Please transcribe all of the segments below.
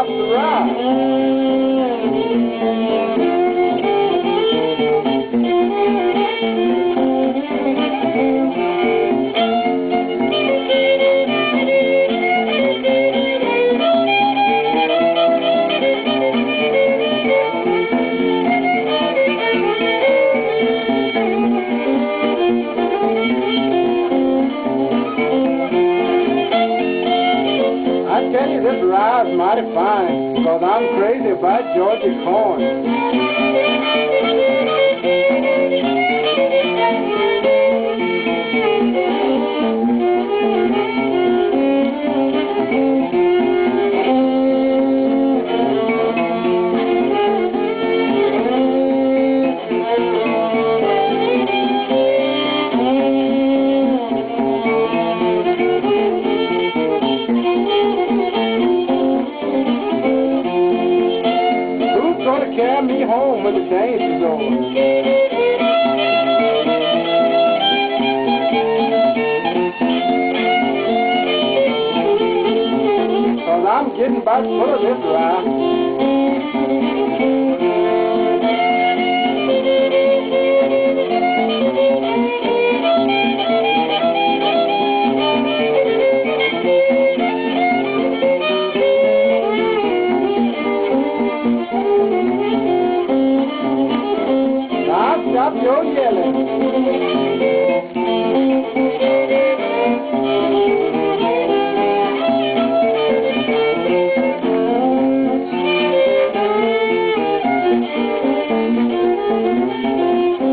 drops the ride. I tell you, this ride's mighty fine, because I'm crazy about Georgia corn. Who's gonna carry me home when the dance is over? Cause I'm getting about full of this ride. Now stop your yelling.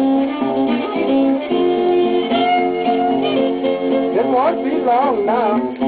It won't be long now.